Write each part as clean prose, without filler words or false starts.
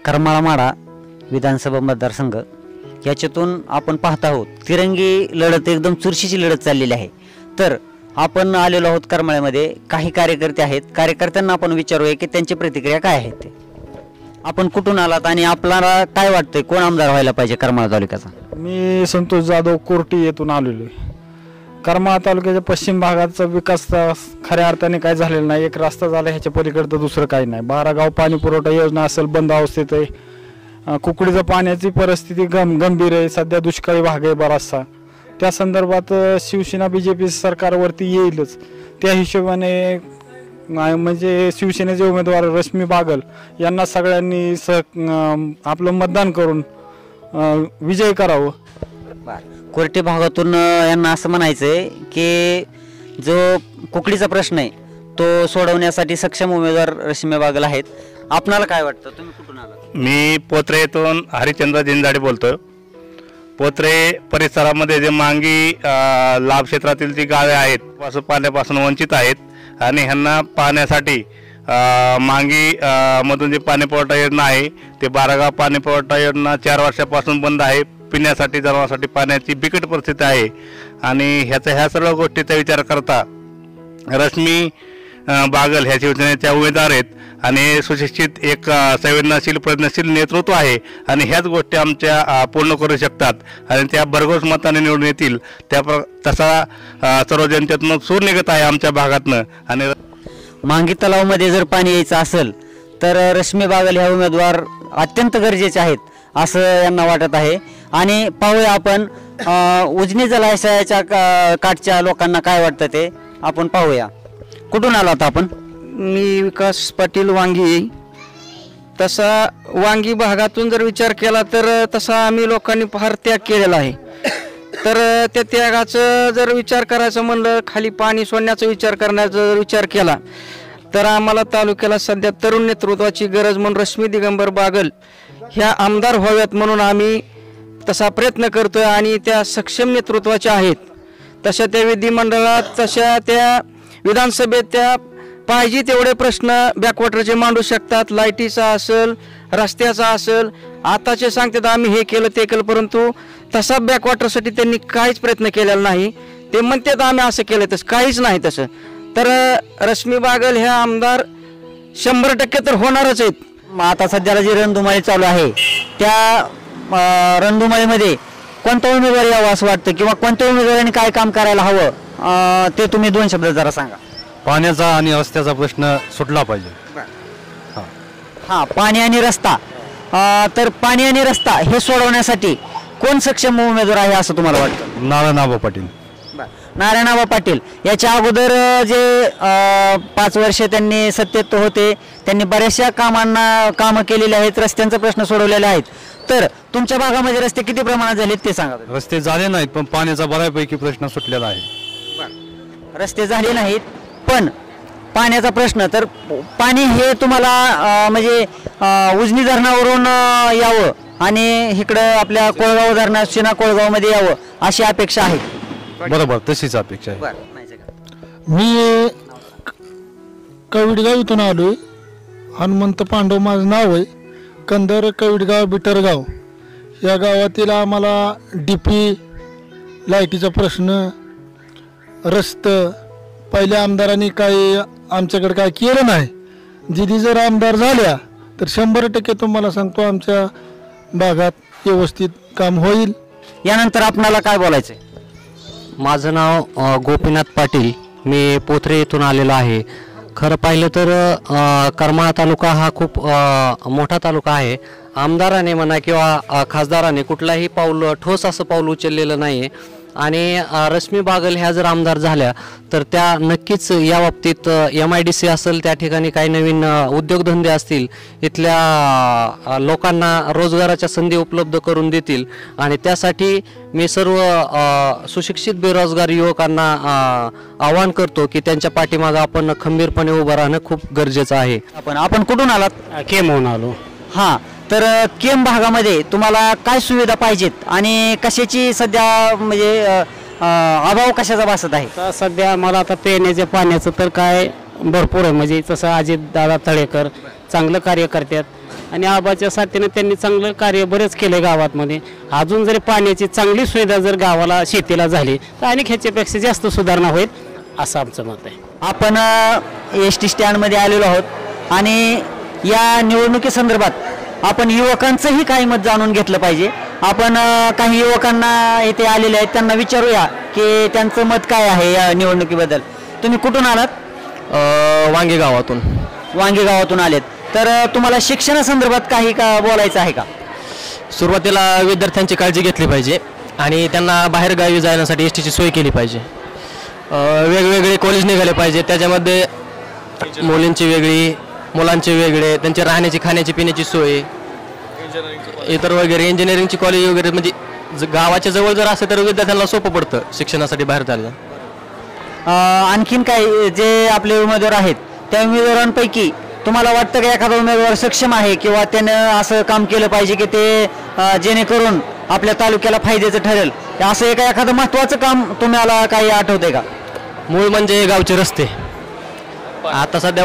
करमाळा-माढा विधानसभा मतदारसंघ याच्यातून आपण पाहत आहोत तिरंगी लढत, एकदम चुरशीची लढत चाललेली आहे। तर आपण आलेलो आहोत करमाळ्यामध्ये, काही कार्यकर्ते आहेत, कार्यकर्त्यांना आपण विचारूया की त्यांची प्रतिक्रिया काय आहे ते। आपण कुठून आलात आणि आपल्याला काय वाटतंय, कोण आमदार व्हायला पाहिजे करमाळा तालुक्याचा? मी संतोष जाधव कोर्टी येथून आलेलो आहे। करमाळा तालुक्याच्या पश्चिम भागाचा विकास खऱ्या अर्थाने काय झालेला नाही। एक रस्ता झाला, ह्याच्या पलीकडे दुसरं काही नाही। 12 गाव पाणी पुरवठा योजना असेल बंद अवस्थेत आहे। कुकडीचं पाण्याची परिस्थिती गंभीर आहे, सध्या दुष्काळी भाग आहे बराचसा। त्या संदर्भात शिवसेना बीजेपी सरकारवरती येईलच, त्या हिशोबाने म्हणजे शिवसेनेचे उमेदवार रश्मी बागल यांना सगळ्यांनी आपलं मतदान करून विजय करावं। कोर्टे भागातून यांना असं म्हणायचंय की जो कुकडीचा प्रश्न आहे तो सोडवण्यासाठी सक्षम उमेदवार रश्मी बागल आहेत। आपणाला काय वाटतं, तुम्ही कुठून आलात? मी पोत्रे येथून हरिचंद्र जिंजाडे बोलतोय। पोत्रे परिसरामध्ये जे मांगी लाभ क्षेत्रातील जी गावे आहेत पाण्यापासून वंचित आहेत आणि ह्यांना पाण्यासाठी मांगी मधून जे पाणी पुरवठा योजना आहे ते 12 गाव पाणी पुरवठा योजना 4 वर्षापासून बंद आहे। पिण्यासाठी जनावरांसाठी पाण्याची बिकट परिस्थिती आहे आणि ह्या सर्व गोष्टीचा विचार करता रश्मी बागल ह्या शिवसेनेच्या उमेदवार आहेत आणि सुशिक्षित एक संवेदनशील प्रज्ञाशील नेतृत्व आहे आणि ह्याच गोष्टी आमच्या पूर्ण करू शकतात आणि त्या भरघोस मताने निवडून येतील। तसा सर्व जनतेतून सूर निघत आहे आमच्या भागातनं। आणि मांगी तलावामध्ये जर पाणी यायचं असेल तर रश्मी बागल ह्या उमेदवार अत्यंत गरजेचे आहेत असं यांना वाटत आहे। आणि पाहूया आपण उजनी जलाशयाच्या काठच्या लोकांना काय वाटतं ते आपण पाहूया। कुठून आलात आपण? मी विकास पाटील वांगी। तसा वांगी भागातून जर विचार केला तर तसा आम्ही लोकांनी फार त्याग केलेला आहे। तर त्या त्यागाचं जर विचार करायचं म्हणलं, खाली पाणी सोडण्याचा विचार करण्याचा जर विचार केला तर आम्हाला तालुक्याला सध्या तरुण नेतृत्वाची गरज म्हणून रश्मी दिगंबर बागल ह्या आमदार व्हाव्यात म्हणून आम्ही तसा प्रयत्न करतोय आणि त्या सक्षम नेतृत्वाच्या आहेत। तशा त्या विधिमंडळात, तशा त्या विधानसभेत त्या पाहिजे तेवढे प्रश्न बॅकवॉटरचे मांडू शकतात। लाईटीचा असेल, रस्त्याचा असेल, आताचे सांगतात आम्ही हे केलं ते केलं, परंतु तसा बॅकवॉटरसाठी त्यांनी काहीच प्रयत्न केलेला नाही। ते म्हणतात आम्ही असं केलं, तसं काहीच नाही तसं। तर रश्मी बागल ह्या आमदार 100% तर होणारच आहेत। आता सध्याला जी रणधुमाळी चालू आहे त्या रणधुमाळीमध्ये कोणता उमेदवार यावा असं वाटतं किंवा कोणत्या उमेदवाराने काय काम करायला हवं ते तुम्ही 2 शब्दात जरा सांगा। पाण्याचा आणि रस्त्याचा प्रश्न सुटला पाहिजे। हां, पाणी आणि रस्ता। तर पाणी आणि रस्ता हे सोडवण्यासाठी कोण सक्षम उमेदवार आहे असं तुम्हाला वाटतं? नारायणआबा पाटील। नारायणआबा पाटील याच्या अगोदर जे 5 वर्ष त्यांनी सत्तेत होते, त्यांनी बऱ्याचशा कामं केलेली आहेत, रस्त्यांचा प्रश्न सोडवलेले आहेत। तर तुमच्या भागामध्ये रस्ते किती प्रमाणात झालेत ते सांगा। रस्ते झाले नाहीत पण पाण्याचा बऱ्यापैकी प्रश्न सुटलेला आहे। रस्ते झाले नाहीत पण पाण्याचा प्रश्न, तर पाणी हे तुम्हाला म्हणजे उजनी धरणावरून यावं आणि इकडं आपल्या कोळगाव धरणात शिना कोळगावमध्ये यावं अशी अपेक्षा आहे। बरोबर, तशीच अपेक्षा आहे। मी कविडगाव इथून आलोय। हनुमंत पांडव माझं नाव आहे। कंदर, कविडगाव, बिटरगाव या गावातील आम्हाला डीपी, लाईटीचा प्रश्न, रस्तं पहिल्या आमदारांनी काही आमच्याकडे काय केलं नाही। दिदी जर आमदार झाल्या तर 100% तुम्हाला सांगतो आमच्या भागात व्यवस्थित काम होईल। यानंतर आपणाला काय बोलायचं? माझं नाव गोपीनाथ पाटील, मी पोथरे येथून आलेलो आहे। खरं पाहिलं तर करमाळा तालुका हा खूप मोठा तालुका आहे। आमदाराने म्हणा किंवा खासदाराने कुठलाही ठोस असं पाऊल उचललेलं नाही आहे आणि रश्मी बागल ह्या जर आमदार झाल्या तर त्या नक्कीच या बाबतीत MIDC असेल, त्या ठिकाणी काही नवीन उद्योगधंदे असतील, इथल्या लोकांना रोजगाराच्या संधी उपलब्ध करून देतील आणि त्यासाठी मी सर्व सुशिक्षित बेरोजगार युवकांना आवाहन करतो की त्यांच्या पाठीमागे आपण खंबीरपणे उभं राहणं खूप गरजेचं आहे। आपण कुठून आलात? केमहून आलो। हां, तर केम भागामध्ये तुम्हाला काय सुविधा पाहिजेत आणि कशाची सध्या म्हणजे अभाव कशाचा भासत आहे? सध्या मला आता पिण्याच्या पाण्याचं तर काय भरपूर आहे, म्हणजे तसं अजित दादा तळेकर चांगलं कार्य करतात आणि आबाच्या साथीने त्यांनी चांगलं कार्य बरेच केलं गावातमध्ये. अजून जरी पाण्याची चांगली सुविधा जर गावाला शेतीला झाली तर अनेक ह्याच्यापेक्षा जास्त सुधारणा होईल असं आमचं मत आहे. आपण एस टी स्टँडमध्ये आलेलो आहोत आणि या निवडणुकीसंदर्भात आपण युवकांचंही काही मत जाणून घेतलं पाहिजे. आपण काही युवकांना इथे आलेले आहेत, त्यांना विचारूया की त्यांचं मत काय आहे या निवडणुकीबद्दल. तुम्ही कुठून आलात? वांगी गावातून आलेत. तर तुम्हाला शिक्षणासंदर्भात काही का बोलायचं आहे का? सुरुवातीला विद्यार्थ्यांची काळजी घेतली पाहिजे आणि त्यांना बाहेरगावी जाण्यासाठी एस टीची सोय केली पाहिजे. वेगवेगळे कॉलेज निघाले पाहिजे, त्याच्यामध्ये मुलींची वेगळी, मुलांचे वेगळे, त्यांची राहण्याची खाण्याची पिण्याची सोय, इतर वगैरे इंजिनिअरिंगची कॉलेज वगैरे, म्हणजे गावाच्या जवळ जर असेल तर विद्यार्थ्यांना सोपं पडतं शिक्षणासाठी बाहेर जायला. आणखीन काही जे आपले उमेदवार आहेत त्या उमेदवारांपैकी तुम्हाला वाटतं की एखादा उमेदवार सक्षम आहे किंवा त्यानं असं काम केलं पाहिजे की ते जेणेकरून आपल्या तालुक्याला फायद्याचं ठरेल, असं एखादं महत्त्वाचं काम तुम्हाला काही आठवतंय का? मूळ म्हणजे गावचे रस्ते. आता सध्या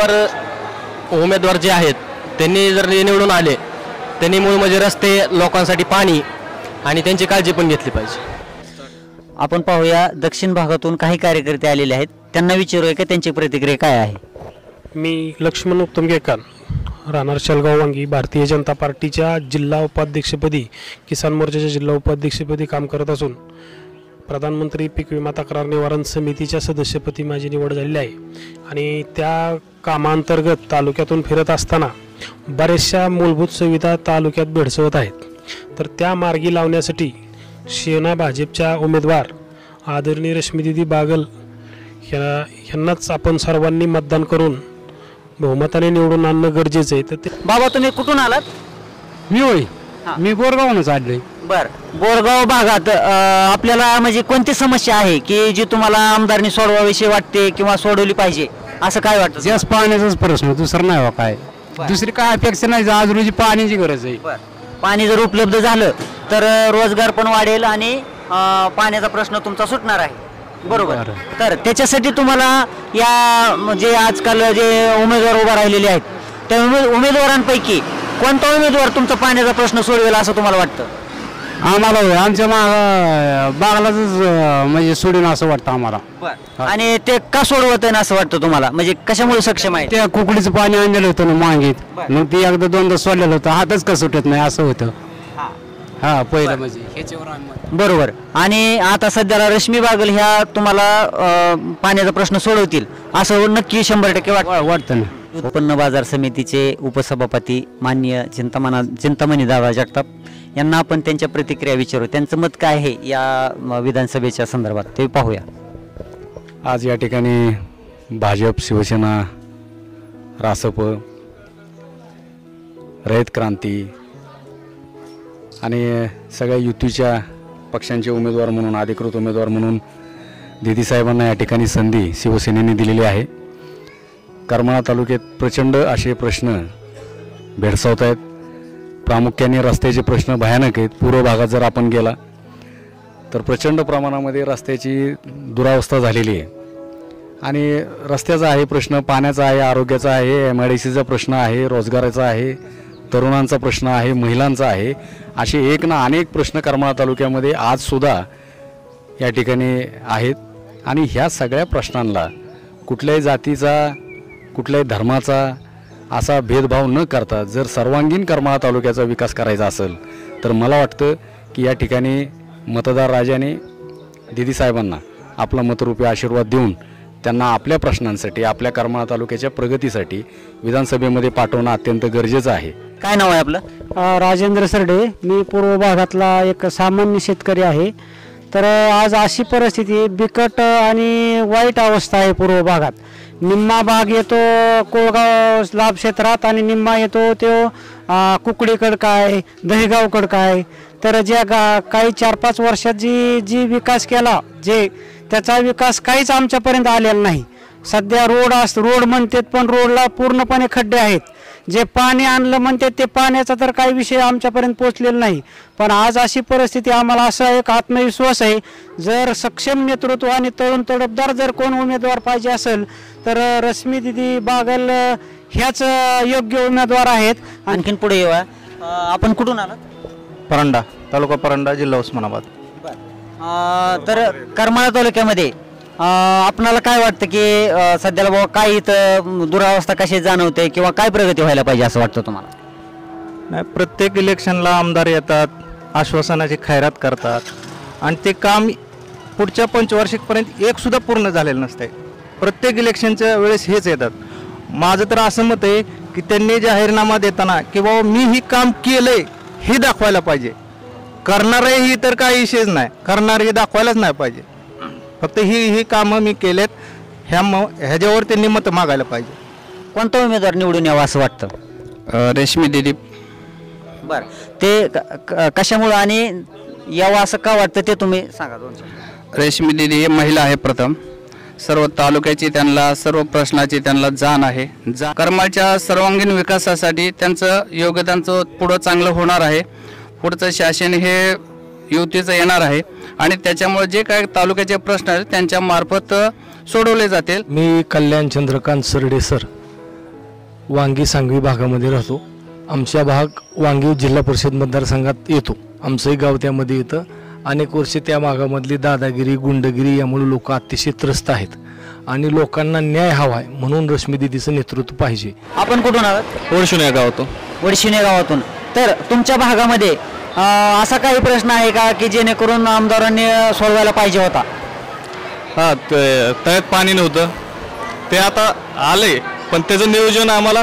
उमेदवार जे आहेत त्यांनी जर निवडून आले, त्यांनी मूळ म्हणजे रस्ते, लोकांसाठी पाणी आणि त्यांची काळजी पण घेतली पाहिजे. आपण पाहूया दक्षिण भागातून काही कार्यकर्ते आलेले आहेत, त्यांना विचारूया की त्यांची प्रतिक्रिया काय आहे. मी लक्ष्मण उत्तम गेकर, राहणार शेलगाव वांगी, भारतीय जनता पार्टीच्या जिल्हा उपाध्यक्षपदी, किसान मोर्चाच्या जिल्हा उपाध्यक्षपदी काम करत असून प्रधानमंत्री पीक विमा तक्रार निवारण समितीच्या सदस्यपदी माझी निवड झालेली आहे. आणि त्या कामांतर्गत तालुक्यातून फिरत असताना बऱ्याचशा मूलभूत सुविधा तालुक्यात भेडसावत आहेत. तर त्या मार्गी लावण्यासाठी सेना भाजपच्या उमेदवार आदरणीय रश्मीदीदी बागल यांनाच आपण सर्वांनी मतदान करून बहुमताने निवडून आणणं गरजेचं आहे. तर ते बाबा तुम्ही कुठून आलात? मी बोरगावनच आलोय. बर, बोरगाव भागात आपल्याला म्हणजे कोणती समस्या आहे की जी तुम्हाला आमदारनी सोडवाविषयी वाटते किंवा सोडवली पाहिजे असं काय वाटतं? जास्त पाण्याचाच प्रश्न, दुसरं नाही. काय दुसरी काय अपेक्षा नाही, आज रोजी पाण्याची गरज आहे. पाणी जर उपलब्ध झालं तर रोजगार पण वाढेल आणि पाण्याचा प्रश्न तुमचा सुटणार आहे. बरोबर. तर त्याच्यासाठी तुम्हाला या म्हणजे आजकाल जे उमेदवार उभा राहिलेले आहेत त्या उमेदवारांपैकी कोणता उमेदवार तुमचा पाण्याचा प्रश्न सोडवेल असं तुम्हाला वाटतं? आम्हाला आमच्या बागलाच म्हणजे सोडून असं वाटतं आम्हाला. आणि ते का सोडवत आहे असं वाटतं तुम्हाला, म्हणजे कशामुळे सक्षम आहे? त्या कुकडीचं पाणी आणलेलं होतं ना मागीत, मग ती एकदा दोनदा सोडलेलं होतं, हातच का सुटत नाही असं होतं. हा पहिलं म्हणजे बरोबर. आणि आता सध्याला रश्मी बागल ह्या तुम्हाला पाण्याचा प्रश्न सोडवतील असं नक्की 100% वाटतं ना. उत्पन्न बाजार समितीचे उपसभापती माननीय चिंतामणी दादा जगताप यांना आपण त्यांच्या प्रतिक्रिया विचारू. त्यांचं मत काय आहे या विधानसभेच्या संदर्भात ते पाहूया. आज या ठिकाणी भाजप, शिवसेना, रासप, रयत क्रांती आणि सगळ्या युतीच्या पक्षांचे उमेदवार म्हणून, अधिकृत उमेदवार म्हणून दिदी साहेबांना या ठिकाणी संधी शिवसेनेने दिलेली आहे. करमाळा तालुक्यात प्रचंड असे प्रश्न भेडसावत आहेत. प्रामुख्याने रस्त्याचे प्रश्न भयानक आहेत. पूर्व भागात जर आपण गेला तर प्रचंड प्रमाणामध्ये रस्त्याची दुरावस्था झालेली आहे. आणि रस्त्याचा आहे प्रश्न, पाण्याचा आहे, आरोग्याचा आहे, MIDCचा प्रश्न आहे, रोजगाराचा आहे, तरुणांचा प्रश्न आहे, महिलांचा आहे. असे एक ना अनेक प्रश्न करमाळा तालुक्यामध्ये आजसुद्धा या ठिकाणी आहेत. आणि ह्या सगळ्या प्रश्नांना कुठल्याही जातीचा, कुठल्याही धर्माचा असा भेदभाव न करता जर सर्वांगीण करमाळा तालुक्याचा विकास करायचा असेल तर मला वाटतं की या ठिकाणी मतदार राजाने दिदी साहेबांना आपला मतरूपी आशीर्वाद देऊन त्यांना आपल्या प्रश्नांसाठी, आपल्या करमाळा तालुक्याच्या प्रगतीसाठी विधानसभेमध्ये पाठवणं अत्यंत गरजेचं आहे. काय नाव आहे आपलं? राजेंद्र सरडे. मी पूर्व भागातला एक सामान्य शेतकरी आहे. तर आज अशी परिस्थिती बिकट आणि वाईट अवस्था आहे पूर्व भागात. निम्मा भाग येतो कोळगाव लाभ क्षेत्रात आणि निम्मा येतो तो कुकडीकड काय, दहीगावकड काय. तर ज्या काही 4-5 वर्षात जी विकास केला, त्याचा विकास काहीच आमच्यापर्यंत आलेला नाही. सध्या रोड म्हणतात पण रोडला पूर्णपणे खड्डे आहेत. जे पाणी आणलं म्हणतात ते पाण्याचा तर काही विषय आमच्यापर्यंत पोचलेला नाही. पण आज अशी परिस्थिती, आम्हाला असा एक आत्मविश्वास आहे, जर सक्षम नेतृत्व आणि तरुण तडफदार जर कोण उमेदवार पाहिजे असेल तर रश्मी दिदी बागल ह्याच योग्य उमेदवार आहेत. आणखीन पुढे येऊया. आपण कुठून आलात? परंडा, तालुका परंडा, जिल्हा उस्मानाबाद. तर करमाळा तालुक्यामध्ये आपणाला काय वाटतं की सध्याला बाबा काय इथं दुरावस्था कशी जाणवते किंवा काय प्रगती व्हायला पाहिजे असं वाटतं तुम्हाला? नाही, प्रत्येक इलेक्शनला आमदार येतात, आश्वासनाची खैरात करतात आणि ते काम पुढच्या पंचवार्षिकपर्यंत एक सुद्धा पूर्ण झालेलं नसतंय. प्रत्येक इलेक्शनच्या वेळेस हेच येतात. माझं तर असं मत आहे की त्यांनी जाहीरनामा देताना की बाबा मी ही काम केलंय हे दाखवायला पाहिजे. करणारे ही तर काही विषयच नाही, करणारे हे दाखवायलाच नाही पाहिजे. फक्त ही कामं मी केलेत ह्याच्यावर त्यांनी मत मागायला पाहिजे. कोणता उमेदवार निवडून यावा असं वाटतं? रेशमी दिदी. बरं, ते कशामुळं आणि यावं असं का वाटतं ते तुम्ही सांगा दोन शब्द. रेशमी दिदी हे महिला आहे. प्रथम सर्व तालुक्याची त्यांना सर्व प्रश्नाची त्यांना जाण आहे. करमाळच्या सर्वांगीण विकासासाठी त्यांचं योगदानचं पुढं चांगलं होणार आहे. पुढचं शासन हे युतीचं येणार आहे आणि त्याच्यामुळे जे काय तालुक्याचे प्रश्न आहेत त्यांच्या मार्फत सोडवले जातील. मी कल्याण चंद्रकांत सरडे सर, वांगी सांगवी भागामध्ये राहतो. आमचा भाग वांगी जिल्हा परिषद मतदारसंघात येतो. आमचंही गाव त्यामध्ये येतं. अनेक वर्षे त्या भागामधली दादागिरी, गुंडगिरी यामुळे लोक अतिशय त्रस्त आहेत आणि लोकांना न्याय हवा आहे म्हणून रश्मी दिदीचं नेतृत्व पाहिजे. आपण कुठून आलात? वडशिने गावातून. वडशिने गावातून. तर तुमच्या भागामध्ये असा काही प्रश्न आहे का की जेणेकरून आमदारांनी सोडवायला पाहिजे होता? हां, तळ्यात पाणी नव्हतं, ते आता आले, पण त्याचं नियोजन आम्हाला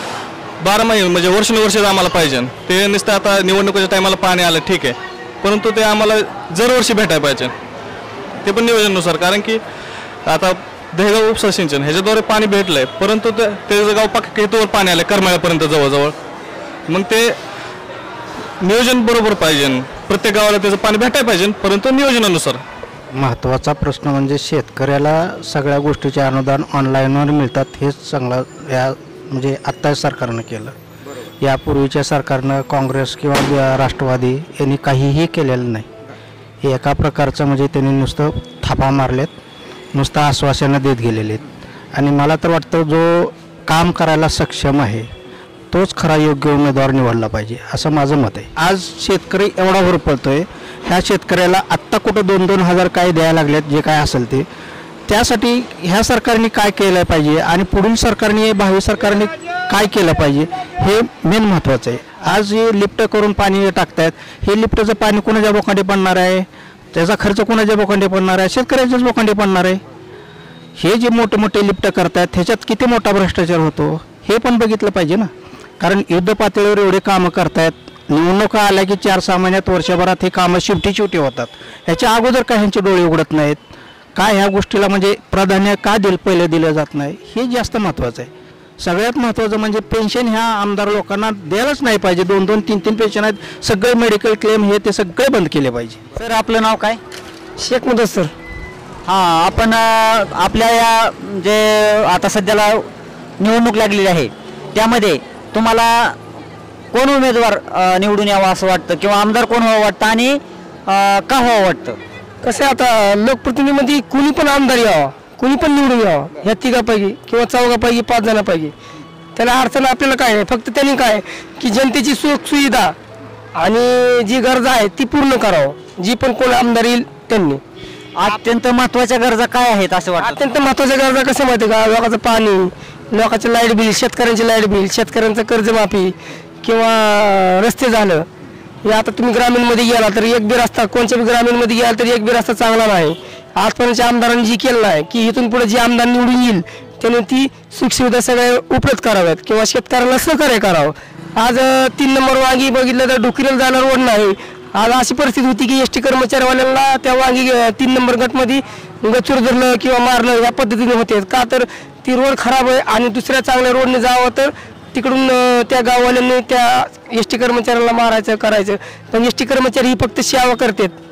12 महिने म्हणजे वर्षानुवर्षाचं आम्हाला पाहिजे. ते नुसतं आता निवडणुकीच्या टायमाला पाणी आलं ठीक आहे, परंतु ते आम्हाला दरवर्षी भेटायला पाहिजे, ते पण नियोजनानुसार. कारण की आता दहेगाव उपसा सिंचन ह्याच्याद्वारे पाणी भेटलंय, परंतु त्याचं गाव पाक हेतूवर पाणी आलं करमाळ्यापर्यंत जवळजवळ. मग ते नियोजन बरोबर पाहिजे, प्रत्येक गावाला त्याचं पाणी भेटायला पाहिजे, परंतु नियोजनानुसार. महत्त्वाचा प्रश्न म्हणजे शेतकऱ्याला सगळ्या गोष्टीचे अनुदान ऑनलाईनवर मिळतात, हेच चांगलं या म्हणजे आत्ता सरकारनं केलं. यापूर्वीच्या सरकारनं काँग्रेस किंवा राष्ट्रवादी यांनी काहीही केलेलं नाही. हे एका प्रकारचं म्हणजे त्यांनी नुसतं थापा मारलेत, नुसतं आश्वासनं देत गेलेले आहेत. आणि मला तर वाटतं जो काम करायला सक्षम आहे तोच खरा योग्य उमेदवार निवडला पाहिजे असं माझं मत आहे. आज शेतकरी एवढा होरपळतोय, ह्या शेतकऱ्याला आत्ता कुठं 2-2 हजार काय द्यायला लागलेत, जे काय असेल ते, त्यासाठी ह्या सरकारने काय केलं पाहिजे आणि पुढील सरकारने भावी सरकारने काय केलं पाहिजे हे मेन महत्त्वाचं आहे. आज हे लिफ्ट करून पाणी टाकतायत, हे लिफ्टचं पाणी कोणाच्या बोकांडी पडणार आहे, त्याचा खर्च कोणाच्या बोकांडी पडणार आहे, शेतकऱ्याच्याच बोकांडी पडणार आहे. हे जे मोठे मोठे लिफ्ट करतायत ह्याच्यात किती मोठा भ्रष्टाचार होतो हे पण बघितलं पाहिजे ना. कारण युद्ध पातळीवर एवढे कामं करतायत, निवडणुका आल्या की 4-6 महिन्यात वर्षभरात हे कामं शेवटी होतात. ह्याच्या अगोदर काय ह्यांचे डोळे उघडत नाहीत, काय ह्या गोष्टीला म्हणजे प्राधान्य का पहिले दिलं जात नाही हे जास्त महत्त्वाचं आहे. सगळ्यात महत्त्वाचं म्हणजे पेन्शन ह्या आमदार लोकांना द्यायलाच नाही पाहिजे. 2-2, 3-3 पेन्शन आहेत, सगळे मेडिकल क्लेम हे ते सगळे बंद केले पाहिजे. सर आपलं नाव काय? शेख मुदस्सर. हां, आपण आपल्या या जे आता सध्याला निवडणूक लागलेली आहे त्यामध्ये तुम्हाला कोण उमेदवार निवडून यावा असं वाटतं किंवा आमदार कोण व्हावं वाटतं आणि का व्हावं वाटतं? कसं आता लोकप्रतिनिधीमध्ये कुणी पण आमदार यावा, कुणी पण निवडून यावा, ह्या 3पैकी किंवा 4पैकी 5 जणांपैकी. त्याला अडचण आपल्याला काय आहे, फक्त त्यांनी काय की जनतेची सुख सुविधा आणि जी गरजा आहे ती पूर्ण करावं. जी पण कोण आमदार येईल त्यांनी. अत्यंत महत्त्वाच्या गरजा काय आहेत असं वाटतं? अत्यंत महत्त्वाच्या गरजा कसं माहिती का, लोकांचं पाणी, लोकांचं लाईट बिल, शेतकऱ्यांचे लाईट बिल, शेतकऱ्यांचं कर्जमाफी किंवा रस्ते झालं. हे आता तुम्ही ग्रामीणमध्ये गेला तर एक बी रस्ता, कोणत्या बी ग्रामीणमध्ये गेला तरी एक बी रस्ता चांगला नाही. आजपर्यंतच्या आमदारांनी जी केलं आहे की इथून पुढे जे आमदार निवडून येईल त्याने ती सुखसुविधा सगळ्या उपलब्ध कराव्यात किंवा शेतकऱ्याला सहकार्य करावं. आज 3 नंबर वांगी बघितलं तर डुकरीला जाणार रोड नाही. आज अशी परिस्थिती होती की एस टी कर्मचारीवाल्यांना त्या वांगी 3 नंबर गटमध्ये गचूर धरलं किंवा मारलं या पद्धतीने होते. का तर ती रोड खराब आहे आणि दुसऱ्या चांगल्या रोडने जावं तर तिकडून त्या गाववाल्यांनी त्या एस टी कर्मचाऱ्याला मारायचं करायचं. पण एस टी कर्मचारी ही फक्त सेवा करतात,